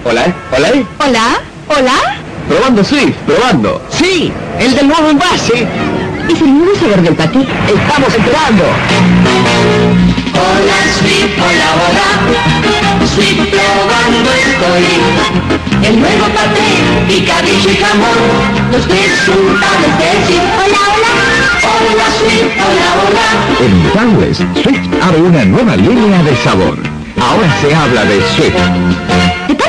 Hola, hola. Hola, hola. Probando Swift, probando. Sí, el del nuevo envase. ¿Es el nuevo sabor del patí? Estamos esperando. Hola Swift, hola, hola. Swift probando estoy. El nuevo paté, picadillo y jamón. Los resultados de Swift. Hola, hola. Hola Swift, hola, hola. En Mutantes, Swift abre una nueva línea de sabor. Ahora se habla de Swift.